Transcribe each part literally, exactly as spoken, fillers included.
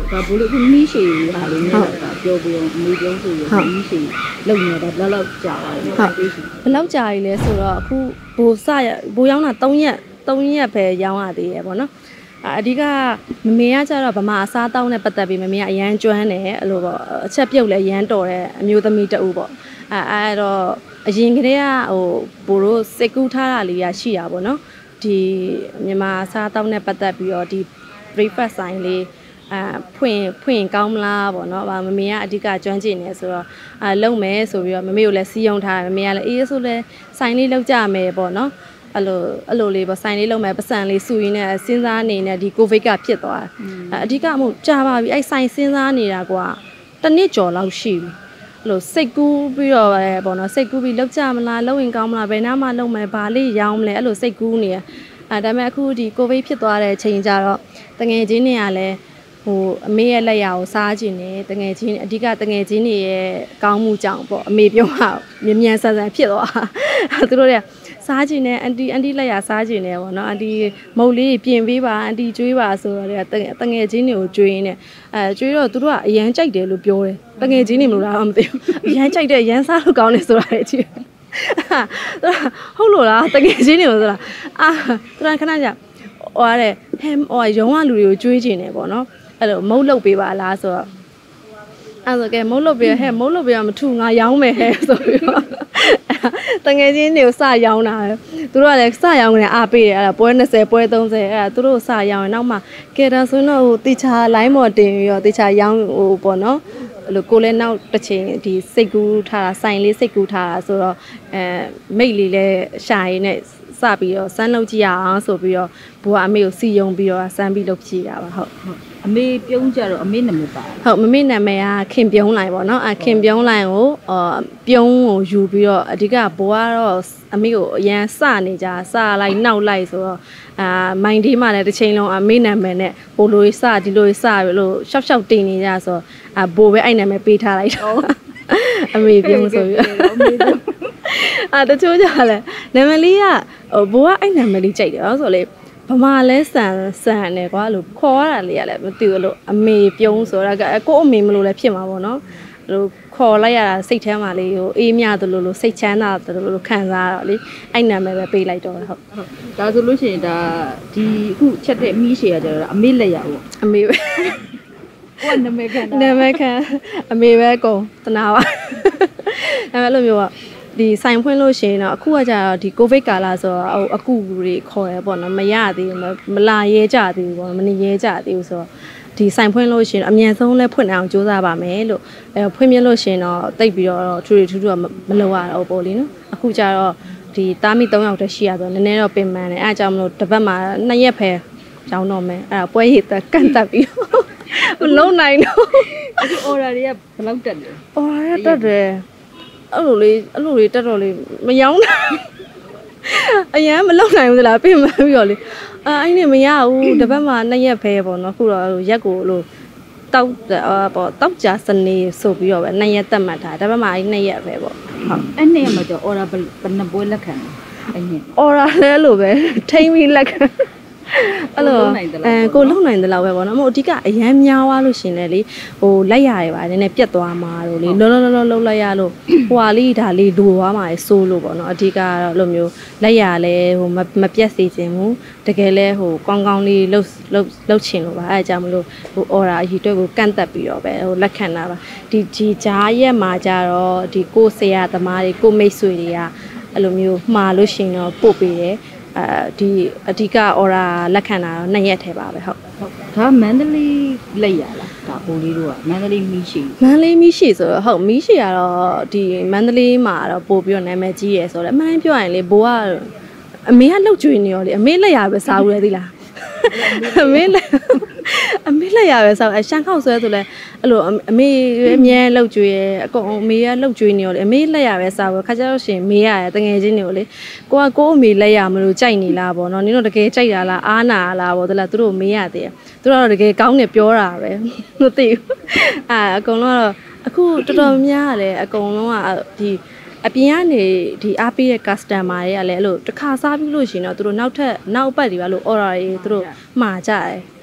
ဒါဘလို့မီးရှည်ဟာလေးနဲ့ပြောပြီးတော့အမေပြောဆိုရမီးရှည်လုံနေတာဘယ်လောက်ကြာပါလဲဟုတ်ဘယ်လောက်ကြာပြီလဲဆိုတော့အခုဘိုးစရဘိုးရောင်းတာ၃ရက်၃ရက်ပဲရောင်းရသေးရပေါ့နော်အဓိကမမေကကျတော့ဗမာအစားတောင်းနဲ့ပတ်သက်ပြီးမမေကအရန်ကျွမ်းတယ်အဲ့လိုပေါ့အချက်ပြုတ်လဲရန်တော်တဲ့အမျိုးသမီးတအူပေါ့အဲအဲ့တော့အရင်ကတည်းကဟိုဘိုးတို့စိတ်ကူးထားတာလေးရရှိတာပေါ့နော်ဒီမြန်မာအစားတောင်းနဲ့ပတ်သက်ပြီးတော့ဒီ breakfast ဆိုင်လေးအာဖွင့်ဖွင့်ကောင်းမလားပေါ့နော်မမေကအဓိကကျွမ်းကျင်နေဆိုတော့အာလုံမယ်ဆိုပြီးတော့မမေကိုလည်းစီးယုံထားတယ်မမေကလည်းအေးဆိုလဲဆိုင်လေးလောက်ကြမယ်ပေါ့နော်အဲ့လိုအဲ့လိုလေးပေါ့ဆိုင်လေးလုံးမယ်ပတ်စံလေးစုရင်းနဲ့စဉ်းစားနေနဲ့ဒီကိုဗစ်ကဖြစ်သွားတယ်အဓိကမို့ကြာပါပြီအဲ့ဆိုင်စဉ်းစားနေတာကွာတစ်နှစ်ကျော်လောက်ရှိပြီအဲ့လိုစိတ်ကူးပြီးတော့ပဲပေါ့နော်စိတ်ကူးပြီးလောက်ကြမလားလောက်ရင်ကောင်းမလားဘယ်နာမှလုံးမယ်ဘာလေးရောင်းမလဲအဲ့လိုစိတ်ကူးနေရအဲဒါပေမဲ့အခုဒီကိုဗစ်ဖြစ်သွားတဲ့အချိန်ကျတော့တငယ်ချင်းတွေကလည်းဟိုအမေရဲ့လက်ရာကိုစားခြင်းနဲ့တငယ်ချင်းအဓိကတငယ်ချင်းတွေရဲ့ကောင်းမှုကြောင့်ပေါ့အမေပြောမှာမြ мян ဆန်ဆန်ဖြစ်သွားသူတို့တွေကစားခြင်းနဲ့အန်တီအန်တီလက်ရာစားခြင်းနဲ့ပေါ့နော်အန်တီမုတ်လေးပြင်ပေးပါအန်တီကျွေးပါဆိုတော့တငယ်ချင်းတွေကိုကျွေးနေအဲကျွေးတော့သူတို့ကအရန်ကြိုက်တယ်လို့ပြောတယ်တငယ်ချင်းတွေမလို့လားမသိဘူးအရန်ကြိုက်တယ်အရန်စားလို့ကောင်းတယ်ဆိုတာလေကြည့်ဟုတ်လို့လားတကယ်ချင်းနေလို့ဆိုတာအာသူကခဏကြာဟိုတဲ့ဟဲဟိုရုံးကလူတွေကိုကျွေးကျင်တယ်ပေါ့နော်အဲ့လိုမုတ်လုတ်ပေးပါလားဆိုတော့အဲ့ဆိုကဲမုတ်လုတ်ပေးဟဲမုတ်လုတ်ပေးကမထူငါရောင်းမယ်ဟဲဆိုပြီးတော့တကယ်ချင်းတွေကိုစရောင်းတာသူတို့ကလည်းစရောင်းနေအားပေးတယ်အဲ့ဒါပွဲ၂၀ပွဲ၃၀အဲ့ဒါသူတို့စရောင်းရင်နောက်မှကဲဒါဆိုတော့ဟိုတေချာလိုင်းမော်တင်ပြီးတော့တေချာရောင်းဟိုပေါ့နော်အဲ့လိုကိုလည်းနောက်တစ်ချိန်ဒီစိတ်ကူးထားတာစိုင်လေးစိတ်ကူးထားတာဆိုတော့အဲမိတ်လေးလည်းရှာရည်နဲ့စပြီးတော့စမ်းလုပ်ကြည့်ရအောင်ဆိုပြီးတော့ဘိုးကအမေကိုစီယုံပြီးတော့စမ်းပြီးလုပ်ကြည့်တာပါဟုတ်ဟုတ်အမေပြုံးကြတော့အမေနာမည်ပါဟုတ်မမေနာမည်ကခင်ပြုံးလိုက်ပေါ့နော်အခင်ပြုံးလိုက်ကိုအော်ပြုံးကိုယူပြီးတော့အဓိကဘိုးကတော့အမေကိုအရန်စနေကြစလိုက်နောက်လိုက်ဆိုတော့အာမိုင်းဒီမှလည်းတစ်ချိန်လုံးအမေနာမည်နဲ့ဟိုလိုစဒီလိုစပြီးလို့ရှောက်ရှောက်တင်နေကြဆိုတော့အဘိုးပဲအဲ့နာမည်ပေးထားလိုက်တော့အမေပြုံးဆိုပြီးအာတချို့ကြလဲနာမည်လေးကဟိုဘိုးကအဲ့နာမည်လေးကြိုက်တယ်ဆိုတော့လေဗမာလဲဆန်ဆန်တယ်ကွာလို့ခေါ်ရတာလေးကလည်းမသိဘူးလို့အမေပြုံးဆိုတာကကို့အမေမလို့လည်းဖြစ်မှာပေါ့နော်လို့ခေါ်လိုက်ရတာစိတ်ထဲမှာလေးဟိုအေးမြတယ်လို့လို့စိတ်ချမ်းသာတယ်လို့လို့ခံစားရတော့လေအဲ့နာမည်ပဲပေးလိုက်တော့ဟုတ်ဟုတ်ဒါဆိုလို့ရှိရင်ဒါဒီအခုချက်တဲ့မီးရှည်ရကြတော့အမေလက်ရပေါ့အမေပဲကိုကနာမည်ခံနာမည်ခံအမေပဲကုန်တနာပါအဲ့လိုမျိုးကဒီဆိုင်ဖွင့်လို့ရှိရင်တော့အခုကကြာတော့ဒီကိုဗစ်ကာလဆိုတော့ဟိုအကူတွေခေါ်ရပေါ့နော်မရသေးဘူးမလာရဲကြသေးဘူးပေါ့မနေရဲကြသေးဘူးဆိုတော့ဒီဆိုင်ဖွင့်လို့ရှိရင်အမြန်ဆုံးလဲဖွင့်အောင်စူးစမ်းပါမယ်လို့အဲဖွင့်ပြလို့ရှိရင်တော့တိတ်ပြီးတော့ထူထူထူမလိုရတော့ပေါ့လေနော်အခုကြာတော့ဒီတားမိ၃ယောက်တည်းရှိရဆိုတော့နည်းနည်းတော့ပင်ပန်းတယ်အဲအကြောင်းမလို့တစ်ပတ်မှာနှစ်ရက်ပဲကြောင်းတော့မယ်အဲ့ဒါပွဲရည်တက်ကန့်တက်ပြီးမလုံးနိုင်တော့အခု order တွေကဘယ်လောက်တက်လဲ order တက်တယ်အဲ့လိုလေးအဲ့လိုလေးတက်တော့လေးမယောင်းနိုင်အရင်မလောက်နိုင်ဘူးလားပြင်မပြီးတော့လေအဲအဲ့ဒီမရဘူးတပတ်မှာနှစ်ရက်ပဲပေါ့နော်ခုတော့ရက်ကိုလို့တောက်ပေါ့တောက်ကြစနေဆိုပြီးတော့ပဲနှစ်ရက်တက်မှတ်ထားတပတ်မှာအဲ့နှစ်ရက်ပဲပေါ့ဟုတ်အဲ့နှစ်ရက်မှာကျ order ဘယ်နှပွဲလက်ခံအဲ့နှစ် order လဲလို့ပဲထိမ့်ပြီးလက်ခံအဲ့လိုအဲကိုလုံနိုင်တယ်လို့ပဲပေါ့နော်မဟုတ်အဓိကအရန်များသွားလို့ရှင်လေလေဟိုလက်ရရပါနည်းနည်းပြတ်သွားမှာလို့လေလောလောလောလောလိုက်ရလို့ဟိုဟာလေးဒါလေးလိုသွားမှာစိုးလို့ပေါ့နော်အဓိကတော့လိုမျိုးလက်ရလဲဟိုမပြတ်စေခြင်းဘူးတကယ်လဲဟိုကောင်းကောင်းလေးလှုပ်လှုပ်လှုပ်ချင်လို့ပါအဲအကြောင်းမလို့ဟို order အကြီးတွဲကိုကန့်တက်ပြီးတော့ပဲဟိုလက်ခံတာပါဒီဒီဂျားရက်မှာကြတော့ဒီကိုဆရာသမားတွေကိုမိတ်ဆွေတွေကအဲ့လိုမျိုးမှားလို့ရှင်တော့ပို့ပေးတယ်အဲဒီအဓိက order လက်ခံတာတော့နှစ်ရက်ထဲပါပဲဟုတ်ဟုတ်ဒါမန္တလေးလက်ရလားဒါပိုးလေးတို့ကမန္တလေးမီးရှိမန္တလေးမီးရှိဆိုတော့ဟုတ်မီးရှိရတော့ဒီမန္တလေးမှာတော့ပို့ပြီးတော့နာမည်ကြီးရယ်ဆိုတော့အမှန်ပြောရင်လေဘိုးကအမေကလှုပ်ကြွေနေရောလေအမေလက်ရပဲစားဦးလေသိလားအမေလက်အမေလက်ရပဲစားအရှမ်းခောက်ဆွဲဆိုလဲအဲ့လိုအမေအမြဲလှုပ်ကြွေရယ်အကုန်အမေကလှုပ်ကြွေနေရောလေအမေလက်ရပဲစားဘူးခါကျတော့ရှင်မေးရရတငယ်ချင်းတွေကိုလေကိုကကိုအမေလက်ရမလို့ကြိုက်နေလားပေါ့နော်နင်တို့တကယ်ကြိုက်တာလားအားနာလားပေါ့တလားသူတို့မေးရတယ်သူတို့တော့တကယ်ကောင်းတယ်ပြောတာပဲမသိဘူးအာအကုန်လုံးကတော့အခုတော်တော်များရတယ်အကုန်လုံးကဒီအပြင်ကနေဒီအားပေးတဲ့ customer တွေကလည်းအဲ့လိုတစ်ခါစားပြီးလို့ရှိရင်တော့သူတို့နောက်ထပ်နောက်ပတ်တွေပါလို့ order တွေသူတို့မှာကြတယ်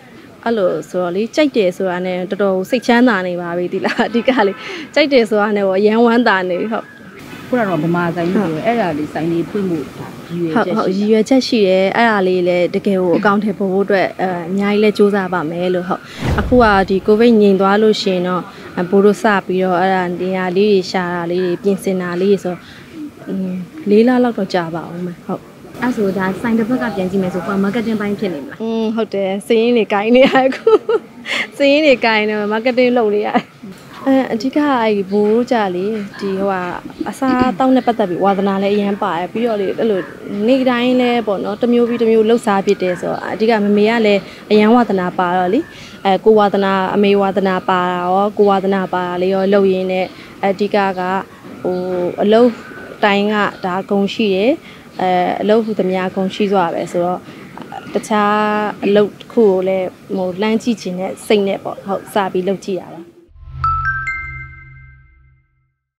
အဲ့လိုဆိုတော့လေကြိုက်တယ်ဆိုတာနဲ့တော်တော်စိတ်ချမ်းသာနေပါပြီဒီလားအဓိကလေကြိုက်တယ်ဆိုတာနဲ့ပေါ့ရန်ဝမ်းသာနေဟုတ်ခုနကတော့ဗမာဆိုင်လို့ပြောအဲ့ဒါလေးဆိုင်လေးဖွင့်ဖို့ရည်ရွယ်ချက်ဟုတ်ဟုတ်ရည်ရွယ်ချက်ရှိတယ်အဲ့ဒါလေးလည်းတကယ်ကိုအကောင့်ထဲပို့ဖို့အတွက်အဲအများကြီးလဲစူးစမ်းပါမယ်လို့ဟုတ်အခုကဒီကိုဗစ်ငြိမ်သွားလို့ရှိရင်တော့ဘိုးတို့စပြီးတော့အဲ့ဒါနေရာလေးတွေရှာတာလေးတွေပြင်ဆင်တာလေးဆိုလေးလလောက်တော့ကြာပါအောင်မယ်ဟုတ်အဲ့ဆိုဒါဆိုင်တစ်ဘက်ကပြန်ကြည့်မယ်ဆိုတော့ marketing ပိုင်းဖြစ်နေမလားอืมဟုတ်တယ်စရင်းတွေကိုင်းနေရအခုစရင်းတွေကိုင်းနေ marketing လုပ်နေရတယ်အဲအဓိကအဲ့ဘိုးကြလေဒီဟိုကအစားတောင်းနဲ့ပတ်သက်ပြီးဝါသနာလည်းအရင်ပါတယ်ပြီးတော့လေအဲ့လိုနေ့တိုင်းလဲပေါ့နော်တစ်မျိုးပြီးတစ်မျိုးလှုပ်ရှားဖြစ်တယ်ဆိုတော့အဓိကမမေကလည်းအရင်ဝါသနာပါတော့လေအဲကိုဝါသနာအမေဝါသနာပါတာရောကိုဝါသနာပါတာလေးရောလှုပ်ရင်းနဲ့အဓိကကဟိုအလုံးတိုင်းကဒါဂုံရှိတယ်အဲအလုပ်ဟုသမျှအကုန်ရှိသွားပဲဆိုတော့တခြားအလုပ်တစ်ခုကိုလည်းဟိုလမ်းကြည့်ခြင်းနဲ့စိတ်နဲ့ပေါ့ဟုတ်စပြီးလုပ်ကြည့်ရပါ